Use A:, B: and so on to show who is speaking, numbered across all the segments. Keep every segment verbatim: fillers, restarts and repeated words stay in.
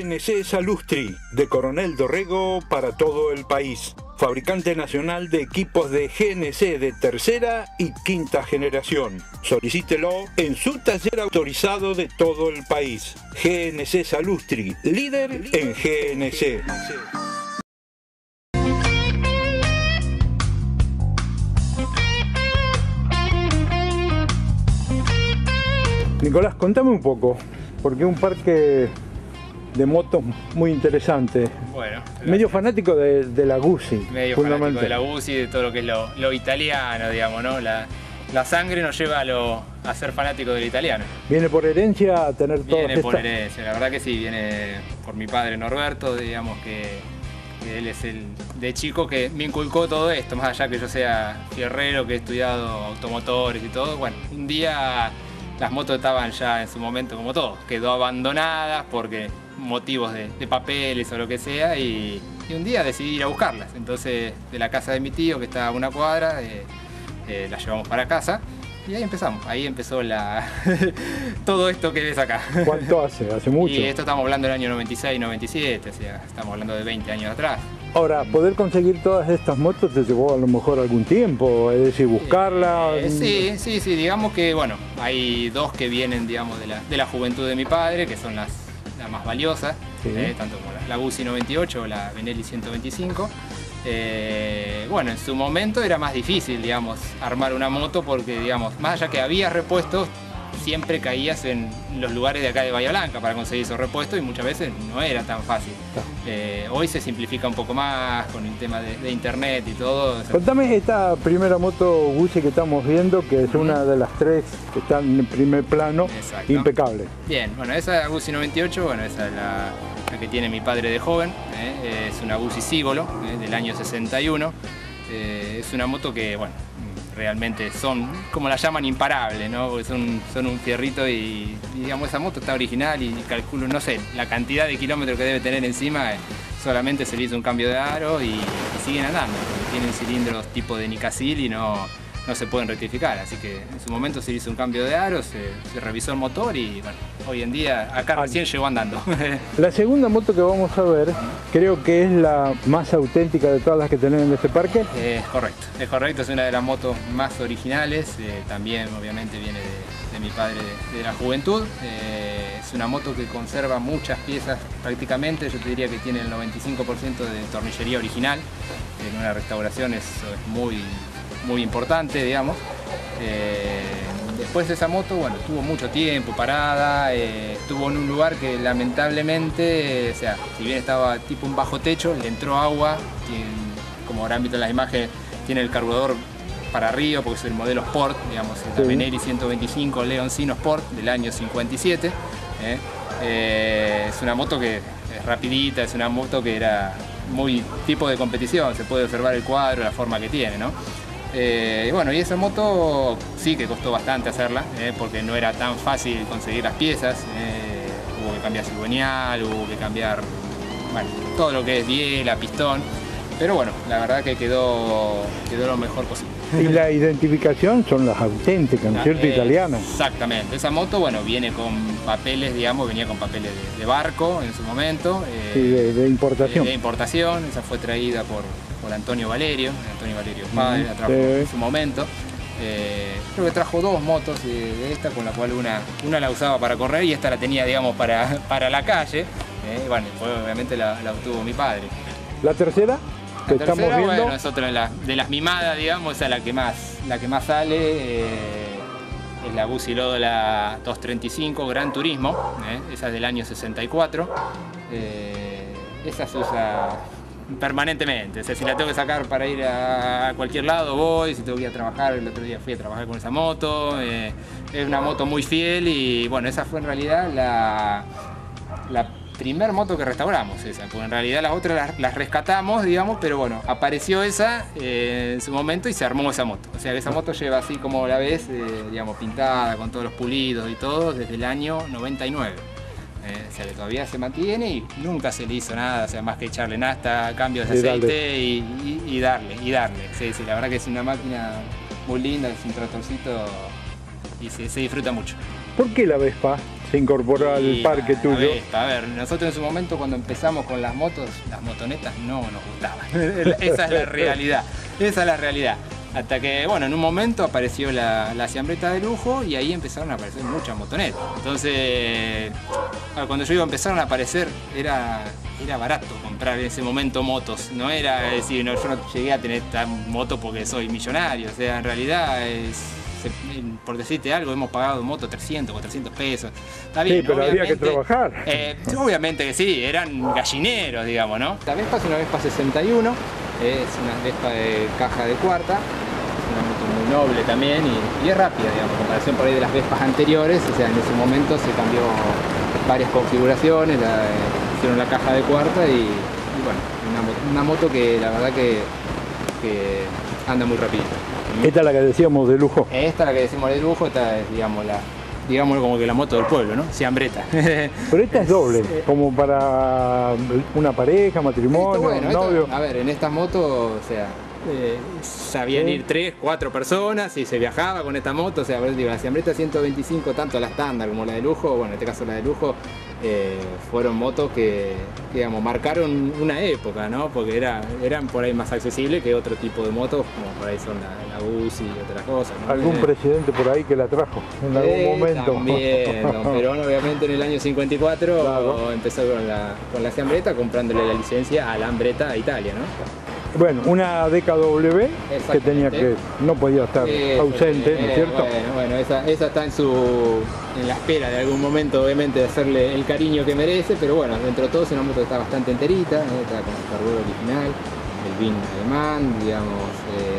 A: N C Salustri, de Coronel Dorrego para todo el país. Fabricante nacional de equipos de G N C de tercera y quinta generación. Solicítelo en su taller autorizado de todo el país. G N C Salustri, líder en G N C. Nicolás, contame un poco, porque es un parque de motos muy interesante.
B: Bueno,
A: medio fanático de, de la Guzzi.
B: Medio fanático de la Guzzi, de todo lo que es lo, lo italiano, digamos, ¿no? La, la sangre nos lleva a, lo, a ser fanático del italiano.
A: ¿Viene por herencia a tener todo?
B: Viene por herencia, la verdad que sí, viene por mi padre Norberto, digamos que, que él es el de chico que me inculcó todo esto, más allá que yo sea fierrero, que he estudiado automotores y todo. Bueno, un día las motos estaban ya en su momento como todo, quedó abandonadas porque motivos de, de papeles o lo que sea, y, y un día decidí ir a buscarlas. Entonces, de la casa de mi tío, que está a una cuadra, eh, eh, las llevamos para casa y ahí empezamos. Ahí empezó la todo esto que ves acá.
A: ¿Cuánto hace? ¿Hace mucho?
B: Y esto estamos hablando del año noventa y seis, noventa y siete, o sea, estamos hablando de veinte años atrás.
A: Ahora, poder conseguir todas estas motos te llevó a lo mejor algún tiempo, es decir, buscarlas.
B: Eh, sí, sí, sí, digamos que, bueno, hay dos que vienen, digamos, de la, de la juventud de mi padre, que son las, las más valiosas, sí. eh, tanto como la, la Guzzi noventa y ocho o la Benelli ciento veinticinco. Eh, bueno, en su momento era más difícil, digamos, armar una moto porque, digamos, más allá que había repuestos, siempre caías en los lugares de acá de Bahía Blanca para conseguir esos repuestos y muchas veces no era tan fácil. Eh, hoy se simplifica un poco más con el tema de, de internet y todo.
A: Contame esta primera moto Guzzi que estamos viendo, que es uh-huh. una de las tres que están en primer plano. Exacto. Impecable.
B: Bien, bueno, esa Guzzi noventa y ocho, bueno, esa es la, la que tiene mi padre de joven, eh, es una Guzzi Sigolo, eh, del año sesenta y uno. Eh, es una moto que, bueno, realmente son, como la llaman, imparables, ¿no? Porque son, son un fierrito y, y, digamos, esa moto está original y calculo, no sé, la cantidad de kilómetros que debe tener encima, eh, solamente se le hizo un cambio de aro y, y siguen andando, porque tienen cilindros tipo de Nicasil y no, no se pueden rectificar, así que en su momento se hizo un cambio de aro, se, se revisó el motor y, bueno, hoy en día acá recién llegó andando.
A: La segunda moto que vamos a ver, creo que es la más auténtica de todas las que tenemos en este parque.
B: Es correcto, es correcto, es una de las motos más originales, eh, también obviamente viene de, de mi padre de, de la juventud. Eh, es una moto que conserva muchas piezas prácticamente, yo te diría que tiene el noventa y cinco por ciento de tornillería original, en una restauración eso es muy, muy importante, digamos. Eh, después de esa moto, bueno, estuvo mucho tiempo parada, eh, estuvo en un lugar que lamentablemente, eh, o sea, si bien estaba tipo un bajo techo, le entró agua, tiene, como habrán visto en las imágenes, tiene el carburador para arriba porque es el modelo Sport, digamos, es la Benelli ciento veinticinco Leoncino Sport del año cincuenta y siete. Eh. Eh, es una moto que es rapidita, es una moto que era muy tipo de competición, se puede observar el cuadro, la forma que tiene, ¿no? Eh, y bueno, y esa moto sí que costó bastante hacerla, eh, porque no era tan fácil conseguir las piezas, eh, hubo que cambiar cigüeñal, hubo que cambiar, bueno, todo lo que es biela, pistón, pero bueno, la verdad que quedó, quedó lo mejor posible.
A: Y la identificación son las auténticas, ¿no es cierto?
B: Eh,
A: Italianas.
B: Exactamente, esa moto, bueno, viene con papeles, digamos, venía con papeles de, de barco en su momento. Eh,
A: sí, de, de importación.
B: De, de importación, esa fue traída por, por Antonio Valerio, Antonio Valerio padre, la trajo sí. en su momento. Eh, creo que trajo dos motos de, de esta, con la cual una, una la usaba para correr y esta la tenía, digamos, para, para la calle. Eh, bueno, después obviamente la, la obtuvo mi padre.
A: ¿La tercera?
B: La tercera, estamos viendo. Bueno, es otra de, la, de las mimadas, digamos, esa es la que más, la que más sale, eh, es la Guzzi Lodola doscientos treinta y cinco Gran Turismo, eh, esa es del año sesenta y cuatro, eh, esa se usa permanentemente, o sea, si la tengo que sacar para ir a cualquier lado voy, si tengo que ir a trabajar, el otro día fui a trabajar con esa moto, eh, es una moto muy fiel y bueno, esa fue en realidad la, la primer moto que restauramos, esa, porque en realidad las otras las, las rescatamos, digamos, pero bueno, apareció esa eh, en su momento y se armó esa moto. O sea que esa moto lleva así como la ves, eh, digamos, pintada, con todos los pulidos y todo, desde el año noventa y nueve. Eh, o sea que todavía se mantiene y nunca se le hizo nada, o sea, más que echarle nafta, cambios de aceite y, y, y darle, y darle. Sí, sí, la verdad que es una máquina muy linda, es un tractorcito y se, se disfruta mucho.
A: ¿Por qué la Vespa se incorporó al
B: Y
A: parque
B: la
A: tuyo.
B: Vespa, a ver, nosotros en su momento cuando empezamos con las motos, las motonetas no nos gustaban. Esa es la realidad, esa es la realidad. Hasta que, bueno, en un momento apareció la, la Siambretta de lujo y ahí empezaron a aparecer muchas motonetas. Entonces, cuando yo digo empezaron a aparecer, era, era barato comprar en ese momento motos. No era decir, no, yo no llegué a tener esta moto porque soy millonario. O sea, en realidad, es, se, por decirte algo, hemos pagado moto trescientos, cuatrocientos pesos. Está bien,
A: sí, pero había que trabajar.
B: Eh, obviamente que sí, eran gallineros, digamos, ¿no? La Vespa es una Vespa sesenta y uno. Es una Vespa de caja de cuarta, es una moto muy noble también y, y es rápida, digamos, en comparación por ahí de las Vespas anteriores. O sea, en ese momento se cambió varias configuraciones, la, hicieron la caja de cuarta y, y bueno, una moto, una moto que la verdad que, que anda muy rápido.
A: Esta es la que decíamos de lujo.
B: Esta es la que decimos de lujo, esta es, digamos, la, digamos como que la moto del pueblo, ¿no? Siambretta.
A: Pero esta es doble, como para una pareja, matrimonio,
B: Esto, bueno,
A: novio.
B: Esto, a ver, en estas motos, o sea, eh, sabían ir tres, cuatro personas y se viajaba con esta moto. O sea, digo, la Siambretta ciento veinticinco, tanto la estándar como la de lujo, bueno, en este caso la de lujo, eh, fueron motos que, digamos, marcaron una época, ¿no? Porque era, eran por ahí más accesibles que otro tipo de motos, como por ahí son la, la U C I y otras cosas, ¿no?
A: Algún
B: eh,
A: presidente por ahí que la trajo en algún
B: eh,
A: momento.
B: También, don Perón obviamente en el año cincuenta y cuatro claro. empezó con la, con la Siambretta, comprándole la licencia a Lambretta a Italia, ¿no?
A: Bueno, una D K W que tenía que, no podía estar
B: Eso,
A: ausente, ¿no es cierto?
B: Bueno, bueno esa, esa está en su en la espera de algún momento, obviamente, de hacerle el cariño que merece, pero bueno, dentro de todo es una moto que está bastante enterita, ¿eh? Está con el carburador original, el V I N alemán, digamos,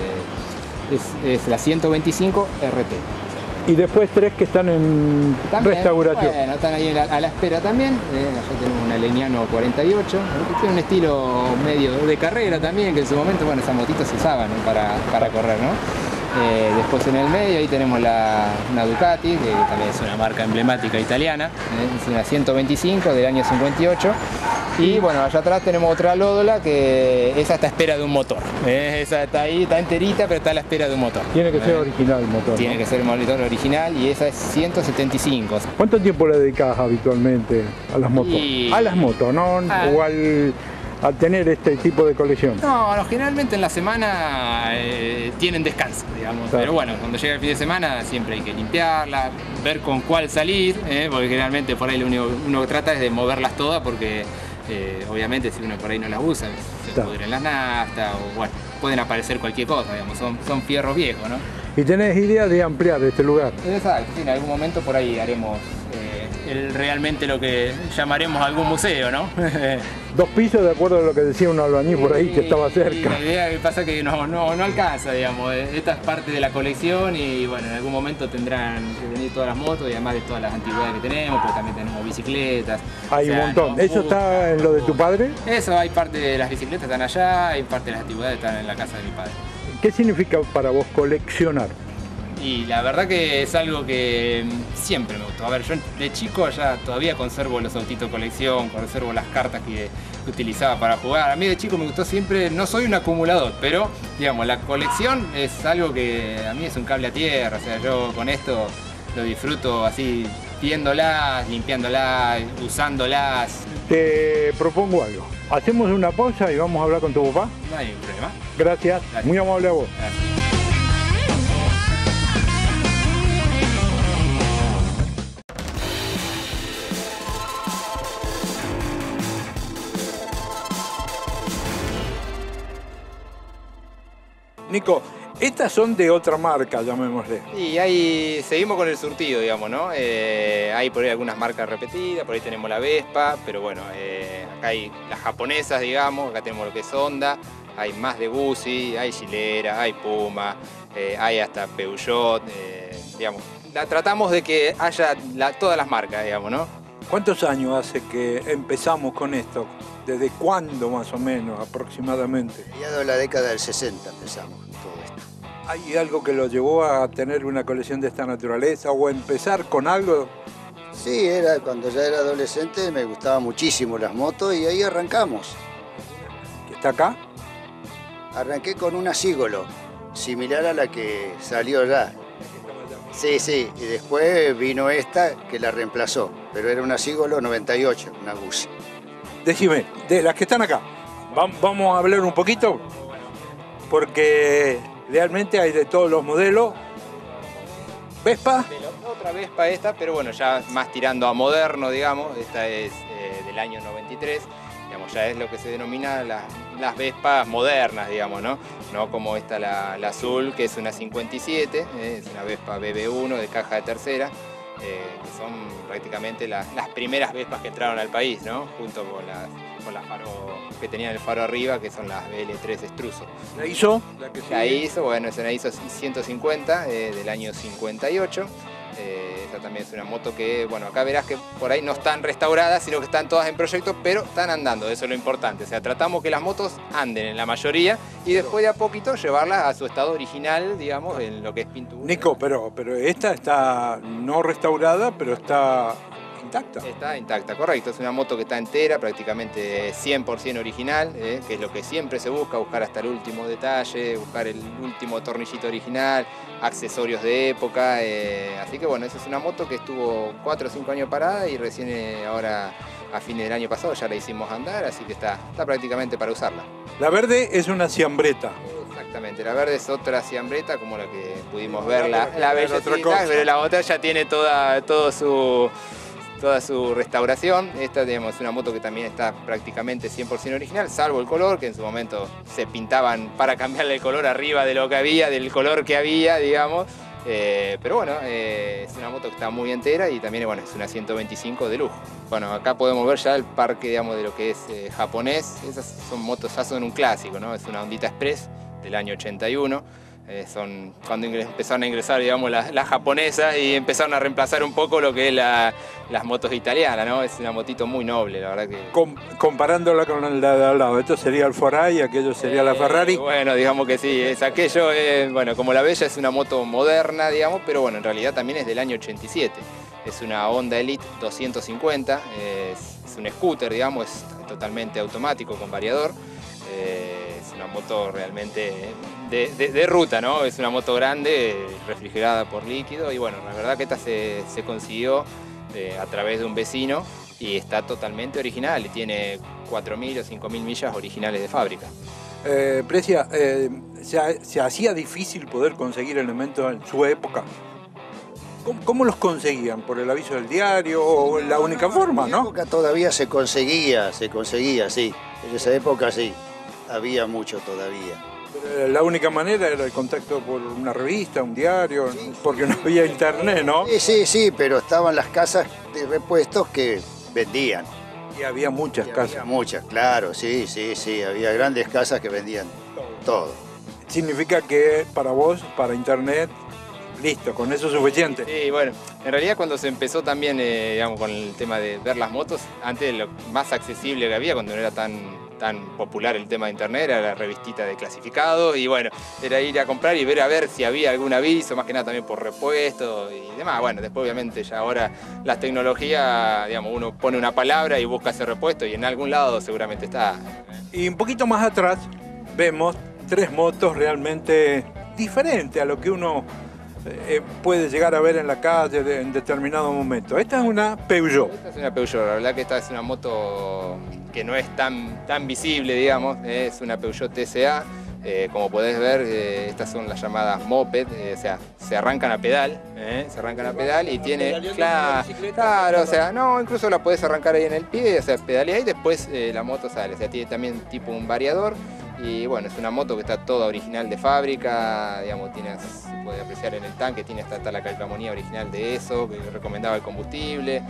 B: eh, es, es la ciento veinticinco R T.
A: Y después tres que están en
B: también,
A: restauración.
B: Bueno, están ahí a la espera también. Eh, allá tenemos una Legnano cuarenta y ocho, que tiene un estilo medio de carrera también, que en su momento, bueno, esas motitos se usaban, ¿no? para, para correr, ¿no? Eh, después en el medio ahí tenemos la, una Ducati, que también es una marca emblemática italiana, ¿eh? Es una ciento veinticinco del año cincuenta y ocho. Y bueno, allá atrás tenemos otra Lódola que esa está a espera de un motor. ¿eh? Esa está ahí, está enterita, pero está a la espera de un motor.
A: Tiene que
B: ¿eh?
A: ser original el motor.
B: Tiene
A: ¿no?
B: que ser el motor original y esa es ciento setenta y cinco.
A: ¿Cuánto tiempo le dedicas habitualmente a las motos?
B: Y...
A: A las motos, ¿no?
B: Ah.
A: O al, a tener este tipo de colección.
B: No, no, generalmente en la semana eh, tienen descanso, digamos. Claro. Pero bueno, cuando llega el fin de semana siempre hay que limpiarla, ver con cuál salir, ¿eh? Porque generalmente por ahí lo único uno trata es de moverlas todas porque eh, obviamente si uno por ahí no las usa, se claro. pudren las naftas o bueno, pueden aparecer cualquier cosa, digamos, son, son fierros viejos, ¿no?
A: ¿Y tenés idea de ampliar este lugar?
B: Exacto, sí, en algún momento por ahí haremos eh, el, realmente lo que llamaremos algún museo, ¿no?
A: Dos pisos, de acuerdo a lo que decía un albañil por ahí que estaba cerca.
B: Y la idea que pasa es que no, no, no alcanza, digamos. Esta es parte de la colección y bueno, en algún momento tendrán que venir todas las motos y además de todas las antigüedades que tenemos, pero también tenemos bicicletas.
A: Hay o sea, un montón. ¿Eso busca, está en lo de tu padre?
B: Eso, hay parte de las bicicletas están allá, hay parte de las antigüedades están en la casa de mi padre.
A: ¿Qué significa para vos coleccionar?
B: Y la verdad que es algo que siempre me gustó. A ver, yo de chico ya todavía conservo los autitos de colección, conservo las cartas que, que utilizaba para jugar. A mí de chico me gustó siempre, no soy un acumulador, pero digamos, la colección es algo que a mí es un cable a tierra. O sea, yo con esto lo disfruto así, viéndolas, limpiándolas, usándolas.
A: Te propongo algo. Hacemos una pausa y vamos a hablar con tu papá.
B: No hay problema.
A: Gracias. Gracias. Muy amable a vos.
B: Gracias.
A: Nico, estas son de otra marca, llamémosle.
B: Y ahí seguimos con el surtido, digamos, ¿no? Eh, hay por ahí algunas marcas repetidas, por ahí tenemos la Vespa, pero bueno, eh, acá hay las japonesas, digamos, acá tenemos lo que es Honda, hay más de Guzzi, hay Gilera, hay Puma, eh, hay hasta Peugeot, eh, digamos. La, tratamos de que haya la, todas las marcas, digamos, ¿no?
A: ¿Cuántos años hace que empezamos con esto? ¿Desde cuándo más o menos aproximadamente?
C: Ya de la década del sesenta empezamos todo esto.
A: ¿Hay algo que lo llevó a tener una colección de esta naturaleza o a empezar con algo?
C: Sí, era, cuando ya era adolescente me gustaban muchísimo las motos y ahí arrancamos.
A: ¿Que está acá?
C: Arranqué con una Sigolo, similar a la que salió ya. Sí, sí, y después vino esta que la reemplazó. pero era una Sigolo noventa y ocho, una Guzzi.
A: Decime, de las que están acá, vamos a hablar un poquito, porque realmente hay de todos los modelos. Vespa.
B: De la otra Vespa esta, pero bueno, ya más tirando a moderno, digamos. Esta es eh, del año noventa y tres, digamos, ya es lo que se denomina la, las Vespas modernas, digamos, ¿no? No como esta, la, la azul, que es una cincuenta y siete, eh, es una Vespa B B uno de caja de tercera, eh, que son prácticamente la, las primeras Vespas que entraron al país, ¿no? Junto con las, con las faro, que tenían el faro arriba, que son las B L tres Extruso.
A: ¿La ISO? La, que
B: la ISO, bueno, es una ISO ciento cincuenta eh, del año cincuenta y ocho. Eh, esta también es una moto que, bueno, acá verás que por ahí no están restauradas, sino que están todas en proyecto, pero están andando, eso es lo importante. O sea, tratamos que las motos anden en la mayoría y después de a poquito llevarlas a su estado original, digamos, en lo que es pintura.
A: Nico, pero, pero esta está no restaurada, pero está intacta.
B: Está intacta, correcto. Es una moto que está entera, prácticamente cien por cien original, eh, que es lo que siempre se busca, buscar hasta el último detalle, buscar el último tornillito original, accesorios de época. Eh, así que bueno, esa es una moto que estuvo cuatro o cinco años parada y recién eh, ahora a fines del año pasado ya la hicimos andar, así que está, está prácticamente para usarla.
A: La verde es una ciambreta.
B: Exactamente, la verde es otra ciambreta como la que pudimos ver, la, la bellecita, pero la otra ya tiene toda, todo su... toda su restauración. Esta, digamos, es una moto que también está prácticamente cien por cien original, salvo el color, que en su momento se pintaban para cambiarle el color arriba de lo que había, del color que había, digamos. Eh, pero bueno, eh, es una moto que está muy entera y también, bueno, es una ciento veinticinco de lujo. Bueno, acá podemos ver ya el parque, digamos, de lo que es eh, japonés. Esas son motos, ya son un clásico, ¿no? Es una Hondita Express del año ochenta y uno. Eh, son cuando empezaron a ingresar, digamos, las la japonesas y empezaron a reemplazar un poco lo que es la, las motos italianas, ¿no? Es una motito muy noble, la verdad que...
A: Com comparándola con la de al lado, esto sería el Foray y aquello sería eh, la Ferrari.
B: Bueno, digamos que sí, es aquello, eh, bueno, como la Bella es una moto moderna, digamos, pero bueno, en realidad también es del año ochenta y siete. Es una Honda Elite doscientos cincuenta, eh, es, es un scooter, digamos, es totalmente automático con variador. Eh, es una moto realmente de, de, de ruta, ¿no? Es una moto grande, refrigerada por líquido y bueno, la verdad que esta se, se consiguió eh, a través de un vecino y está totalmente original y tiene cuatro mil o cinco mil millas originales de fábrica.
A: Eh, Precia, eh, se, se hacía difícil poder conseguir elementos en su época. ¿Cómo, ¿Cómo los conseguían? ¿Por el aviso del diario o la única
C: no,
A: forma,
C: en
A: no?
C: En época todavía se conseguía, se conseguía, sí. En esa época sí, había mucho todavía.
A: Pero la única manera era el contacto por una revista, un diario, sí, porque no había internet, ¿no?
C: Sí, sí, sí, pero estaban las casas de repuestos que vendían.
A: Y había muchas
C: y
A: casas.
C: Había muchas, claro, sí, sí, sí, había grandes casas que vendían todo.
A: Significa que para vos, para internet, listo, con eso es suficiente.
B: Sí, bueno, en realidad cuando se empezó también, eh, digamos, con el tema de ver las motos, antes lo más accesible que había, cuando no era tan, tan popular el tema de internet, era la revistita de clasificados y bueno, era ir a comprar y ver a ver si había algún aviso, más que nada también por repuesto y demás. Bueno, después obviamente ya ahora las tecnologías, digamos, uno pone una palabra y busca ese repuesto y en algún lado seguramente está.
A: Y un poquito más atrás vemos tres motos realmente diferentes a lo que uno Eh, puede llegar a ver en la calle de, en determinado momento. Esta es una Peugeot.
B: Esta es una Peugeot, la verdad que esta es una moto que no es tan, tan visible, digamos, es una Peugeot T C A. Eh, como podés ver, eh, estas son las llamadas moped, eh, o sea, se arrancan a pedal, eh, se arrancan a pedal y tiene, claro, claro, o sea, no, incluso la podés arrancar ahí en el pie, o sea, pedalea y después eh, la moto sale, o sea, tiene también tipo un variador. Y bueno, es una moto que está toda original de fábrica, digamos, tiene, se puede apreciar en el tanque, tiene hasta, hasta la calcamonía original de eso, que recomendaba el combustible,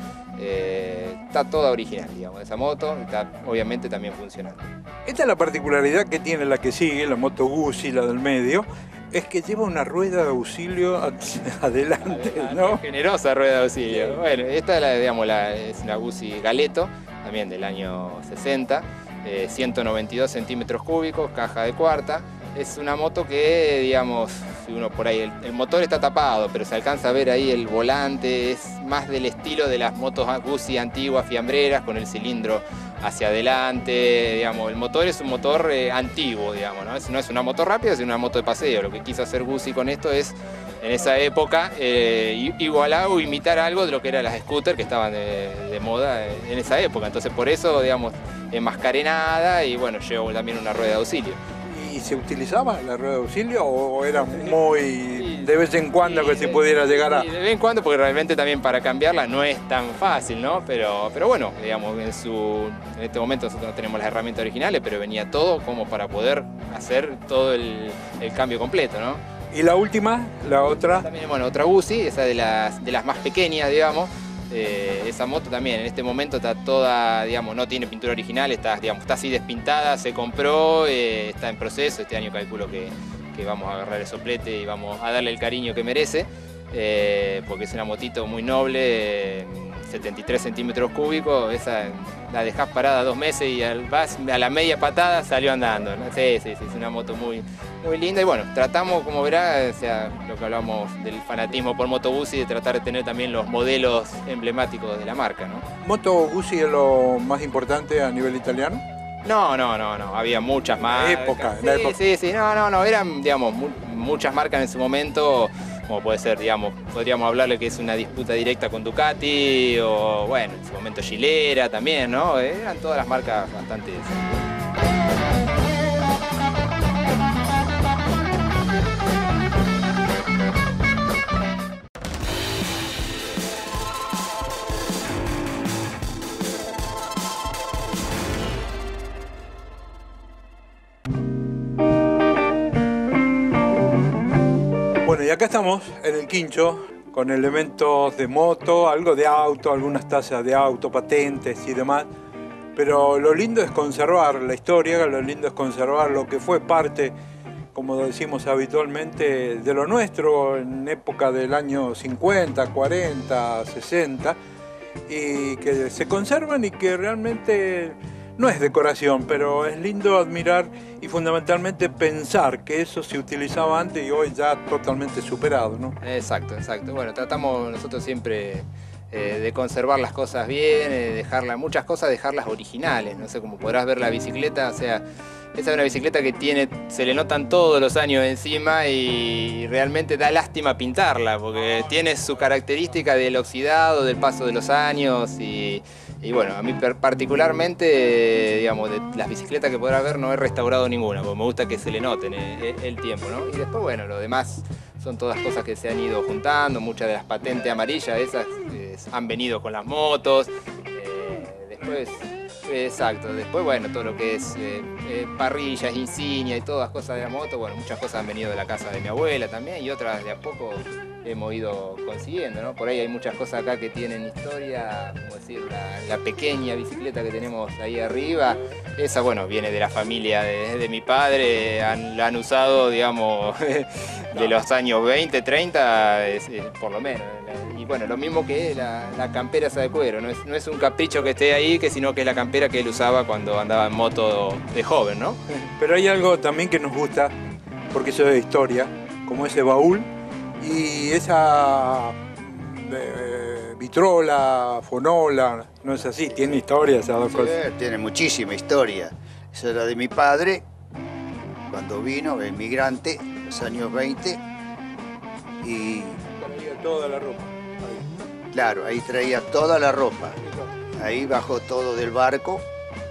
B: eh, está toda original, digamos, esa moto, está obviamente también funcionando.
A: Esta es la particularidad que tiene la que sigue, la moto Guzzi, la del medio, es que lleva una rueda de auxilio adelante, ¿no?
B: Generosa rueda de auxilio. Sí. Bueno, esta es, la, digamos, la, es una Guzzi Galeto, también del año sesenta. Eh, ciento noventa y dos centímetros cúbicos, caja de cuarta. Es una moto que, digamos, si uno por ahí, el, el motor está tapado, pero se alcanza a ver ahí el volante, es más del estilo de las motos Guzzi antiguas, fiambreras, con el cilindro hacia adelante, digamos, el motor es un motor eh, antiguo, digamos, ¿no? Es, no es una moto rápida, es una moto de paseo. Lo que quiso hacer Guzzi con esto es en esa época, eh, igualar o imitar algo de lo que eran las scooters que estaban de, de moda en esa época. Entonces por eso, digamos, enmascaré nada y bueno, llevo también una rueda de auxilio.
A: ¿Y se utilizaba la rueda de auxilio o era muy de vez en cuando que se pudiera llegar a...?
B: Sí, de vez en cuando, porque realmente también para cambiarla no es tan fácil, ¿no? Pero, pero bueno, digamos, en, su, en este momento nosotros no tenemos las herramientas originales, pero venía todo como para poder hacer todo el, el cambio completo, ¿no?
A: ¿Y la última? ¿La otra?
B: También, bueno, otra Guzzi, esa de las, de las más pequeñas, digamos. Eh, esa moto también en este momento está toda, digamos, no tiene pintura original, está, digamos, está así despintada, se compró, eh, está en proceso. Este año calculo que, que vamos a agarrar el soplete y vamos a darle el cariño que merece, eh, porque es una motito muy noble, eh, setenta y tres centímetros cúbicos, esa la dejás parada dos meses y al, vas a la media patada salió andando, ¿no? Sí, sí, sí, es una moto muy, muy linda y bueno, tratamos, como verá, o sea, lo que hablamos del fanatismo por Moto Guzzi, de tratar de tener también los modelos emblemáticos de la marca, ¿no?
A: ¿Moto Guzzi es lo más importante a nivel italiano?
B: No, no, no, no, había muchas marcas.
A: La época,
B: sí,
A: la época.
B: sí, sí, no, no, no, eran, digamos, mu muchas marcas en su momento, como puede ser, digamos, podríamos hablarle que es una disputa directa con Ducati, o bueno, en su momento Gilera también, ¿no? Eran todas las marcas bastante...
A: Bueno, y acá estamos en el quincho con elementos de moto, algo de auto, algunas tazas de auto, patentes y demás. Pero lo lindo es conservar la historia, lo lindo es conservar lo que fue parte, como decimos habitualmente, de lo nuestro en época del año cincuenta, cuarenta, sesenta, y que se conservan y que realmente no es decoración, pero es lindo admirar y fundamentalmente pensar que eso se utilizaba antes y hoy ya totalmente superado, ¿no?
B: Exacto, exacto. Bueno, tratamos nosotros siempre eh, de conservar las cosas bien, eh, dejarlas, muchas cosas dejarlas originales. No sé, como podrás ver la bicicleta, o sea, esa es una bicicleta que tiene, se le notan todos los años encima y realmente da lástima pintarla, porque tiene su característica del oxidado, del paso de los años y... Y bueno, a mí particularmente, digamos, de las bicicletas que podrás ver no he restaurado ninguna, porque me gusta que se le noten el, el tiempo, ¿no? Y después, bueno, lo demás son todas cosas que se han ido juntando, muchas de las patentes amarillas, esas eh, han venido con las motos, eh, después, exacto, después, bueno, todo lo que es eh, eh, parrillas, insignia y todas cosas de la moto, bueno, muchas cosas han venido de la casa de mi abuela también y otras de a poco hemos ido consiguiendo, ¿no? Por ahí hay muchas cosas acá que tienen historia, como decir, la, la pequeña bicicleta que tenemos ahí arriba, esa, bueno, viene de la familia de, de mi padre, han, la han usado, digamos, de los años veinte, treinta, es, es, por lo menos. Y bueno, lo mismo que la, la campera esa de cuero, no es, no es un capricho que esté ahí, que sino que es la campera que él usaba cuando andaba en moto de joven, ¿no?
A: Pero hay algo también que nos gusta, porque eso es de historia, como ese baúl, y esa eh, vitrola, fonola, no es así, tiene historia esas dos
C: Sí,
A: cosas.
C: tiene muchísima historia. Esa era de mi padre, cuando vino, inmigrante, en los años veinte, y
A: Traía toda la ropa. Ahí.
C: claro, ahí traía toda la ropa. Ahí bajó todo del barco.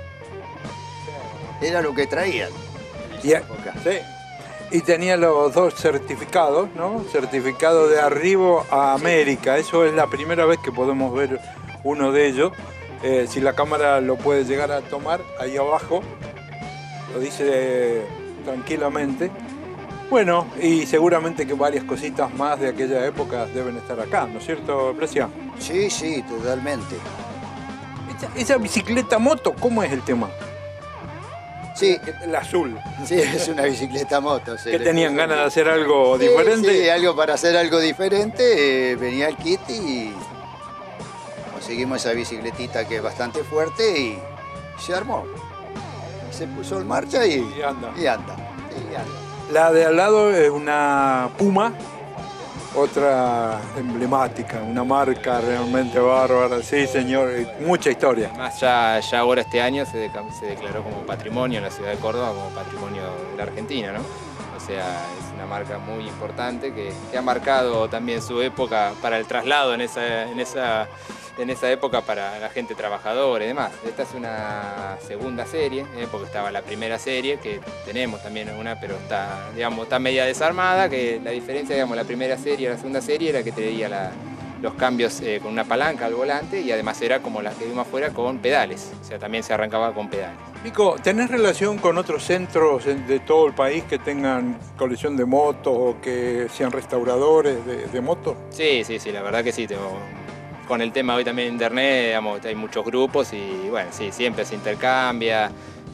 C: Era lo que traían.
A: Y, a- sí. Y tenía los dos certificados, ¿no? Certificado de arribo a América. Eso es la primera vez que podemos ver uno de ellos. Eh, si la cámara lo puede llegar a tomar, ahí abajo, lo dice eh, tranquilamente. Bueno, y seguramente que varias cositas más de aquella época deben estar acá, ¿no es cierto, Brescia?
C: Sí, sí, totalmente.
A: Esa, esa bicicleta moto, ¿cómo es el tema?
C: Sí,
A: El azul.
C: sí, es una bicicleta moto. se
A: ¿Que
C: le
A: tenían
C: puso-
A: ganas de hacer algo
C: Sí,
A: diferente?
C: Sí, algo para hacer algo diferente. eh, venía el kit y conseguimos esa bicicletita que es bastante fuerte y se armó. Se puso en marcha y,
A: Y anda.
C: y anda. y anda.
A: La de al lado es una Puma, otra emblemática, una marca realmente bárbara, sí señor, mucha historia.
B: Además ya, ya ahora este año se, de, se declaró como patrimonio en la ciudad de Córdoba, como patrimonio de la Argentina, ¿no? O sea, es una marca muy importante que, que ha marcado también su época para el traslado en esa, en esa, en esa época para la gente trabajadora y demás. Esta es una segunda serie, ¿eh? Porque estaba la primera serie, que tenemos también una, pero está, digamos, está media desarmada, que la diferencia, digamos, la primera serie y la segunda serie era que tenía la, los cambios eh, con una palanca al volante y además era como la que vimos afuera con pedales, o sea, también se arrancaba con pedales.
A: Nico, ¿tenés relación con otros centros de todo el país que tengan colección de motos o que sean restauradores de, de motos?
B: Sí, sí, sí, la verdad que sí. Tengo, con el tema hoy también de internet, digamos, hay muchos grupos y bueno, sí, siempre se intercambia.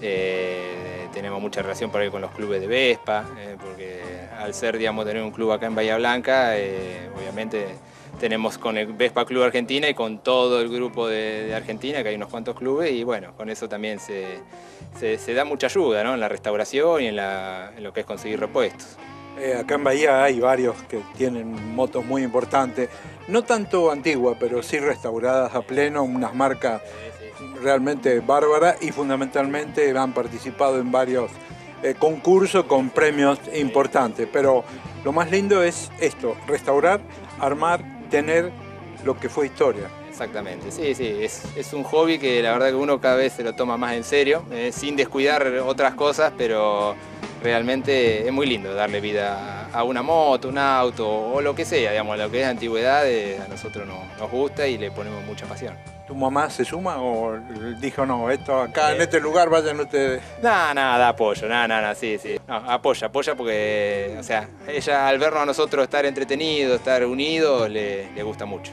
B: Eh, tenemos mucha relación por ahí con los clubes de Vespa, eh, porque al ser, digamos, tener un club acá en Bahía Blanca, eh, obviamente tenemos con el Vespa Club Argentina y con todo el grupo de, de Argentina, que hay unos cuantos clubes, y bueno, con eso también se, se, se da mucha ayuda, ¿no? En la restauración y en, la, en lo que es conseguir repuestos.
A: Eh, acá en Bahía hay varios que tienen motos muy importantes, no tanto antiguas, pero sí restauradas a pleno, unas marcas realmente bárbaras y fundamentalmente han participado en varios eh, concursos con premios importantes. Pero lo más lindo es esto, restaurar, armar, tener lo que fue historia.
B: Exactamente, sí, sí, es, es un hobby que la verdad que uno cada vez se lo toma más en serio, eh, sin descuidar otras cosas, pero realmente es muy lindo darle vida a una moto, un auto o lo que sea, digamos, lo que es antigüedad, eh, a nosotros nos, nos gusta y le ponemos mucha pasión.
A: ¿Tu mamá se suma o dijo no, esto acá en este lugar vayan ustedes?
B: Nada, nada, da apoyo, nada, nada, sí, sí. No, apoya, apoya porque, o sea, ella al vernos a nosotros estar entretenidos, estar unidos, le, le gusta mucho.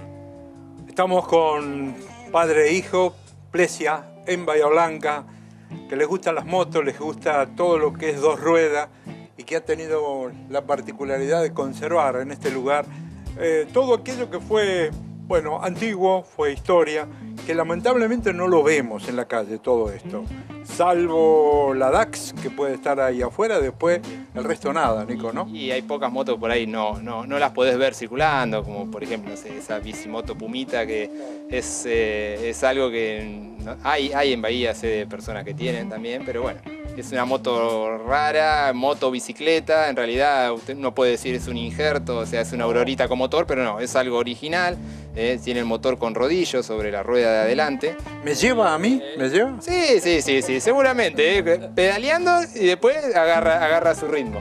A: Estamos con padre e hijo, Plesia, en Bahía Blanca, que les gustan las motos, les gusta todo lo que es dos ruedas y que ha tenido la particularidad de conservar en este lugar eh, todo aquello que fue, bueno, antiguo, fue historia, que lamentablemente no lo vemos en la calle, todo esto. Salvo la Dax, que puede estar ahí afuera, después el resto nada, Nico, ¿no?
B: Y hay pocas motos por ahí, no, no, no las podés ver circulando, como por ejemplo, no sé, esa bicimoto Pumita, que es, eh, es algo que no, hay, hay en Bahía, sé de personas que tienen también, pero bueno, es una moto rara, moto bicicleta, en realidad usted no puede decir es un injerto, o sea, es una aurorita con motor, pero no, es algo original, eh, tiene el motor con rodillos sobre la rueda de adelante.
A: ¿Me lleva a mí? ¿Me lleva?
B: Sí, sí, sí, sí, seguramente, eh, pedaleando y después agarra, agarra su ritmo.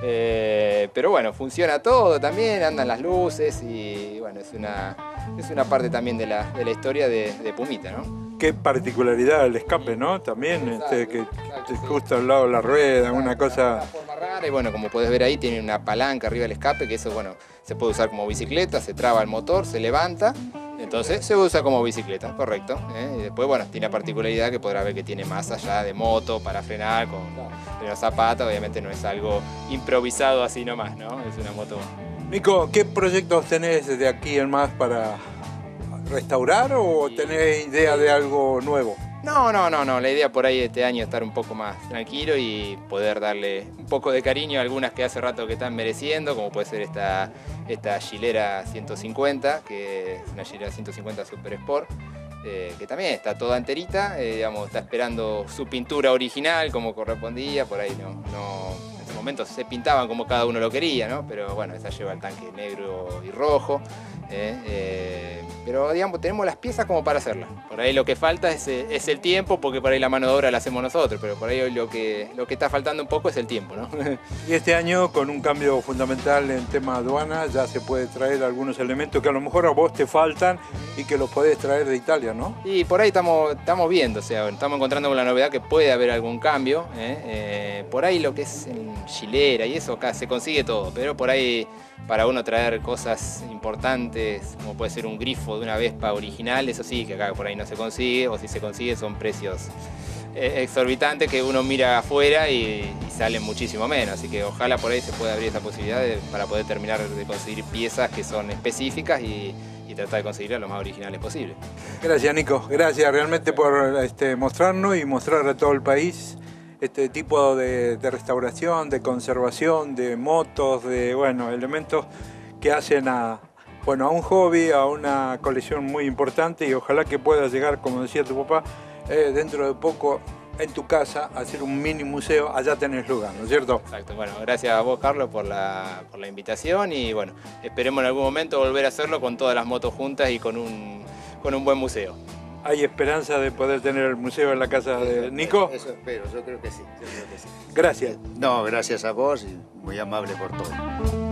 B: Eh, pero bueno, funciona todo también, andan las luces y bueno, es una, es una parte también de la, de la historia de, de Pumita, ¿no?
A: Qué particularidad el escape, ¿no? También,
B: Exacto,
A: este, que
B: exacto,
A: justo
B: sí.
A: al lado de la rueda, exacto, una cosa...
B: Una forma rara y bueno, como puedes ver ahí, tiene una palanca arriba del escape, que eso, bueno, se puede usar como bicicleta, se traba el motor, se levanta, entonces se usa como bicicleta, correcto. ¿eh? Y después, bueno, tiene la particularidad que podrá ver que tiene más allá de moto para frenar con los zapatos, obviamente no es algo improvisado así nomás, ¿no? Es una moto...
A: Nico, ¿qué proyectos tenés de aquí en más para restaurar o tenés idea de algo nuevo?
B: No, no, no, no. La idea por ahí este año es estar un poco más tranquilo y poder darle un poco de cariño a algunas que hace rato que están mereciendo, como puede ser esta, esta Gilera ciento cincuenta, que es una Gilera ciento cincuenta Super Sport, eh, que también está toda enterita, eh, digamos, está esperando su pintura original como correspondía, por ahí no, no, en ese momento se pintaban como cada uno lo quería, ¿no? Pero bueno, esa lleva el tanque negro y rojo. Eh, eh, pero digamos, tenemos las piezas como para hacerla. Por ahí lo que falta es, es el tiempo, porque por ahí la mano de obra la hacemos nosotros, pero por ahí lo que, lo que está faltando un poco es el tiempo, ¿no?
A: Y este año, con un cambio fundamental en tema aduana, ya se puede traer algunos elementos que a lo mejor a vos te faltan y que los podés traer de Italia, ¿no?
B: Y por ahí estamos, estamos viendo, o sea, estamos encontrando con la novedad que puede haber algún cambio. ¿eh? Eh, por ahí lo que es en Gilera y eso acá se consigue todo, pero por ahí para uno traer cosas importantes, como puede ser un grifo de una Vespa original, eso sí, que acá por ahí no se consigue, o si se consigue son precios eh, exorbitantes que uno mira afuera y, y salen muchísimo menos, así que ojalá por ahí se pueda abrir esa posibilidad de, para poder terminar de conseguir piezas que son específicas y, y tratar de conseguirlas lo más originales posible.
A: Gracias, Nico, gracias realmente por este, mostrarnos y mostrar a todo el país este tipo de, de restauración, de conservación, de motos, de bueno, elementos que hacen a, bueno, a un hobby, a una colección muy importante, y ojalá que pueda llegar, como decía tu papá, eh, dentro de poco en tu casa a hacer un mini museo. Allá tenés lugar, ¿no es cierto?
B: Exacto. Bueno, gracias a vos, Carlos, por la, por la invitación, y bueno, esperemos en algún momento volver a hacerlo con todas las motos juntas y con un, con un buen museo.
A: ¿Hay esperanza de poder tener el museo en la casa de Nico?
C: Eso espero, yo creo que sí, yo creo que sí.
A: Gracias.
C: No, gracias a vos y muy amable por todo.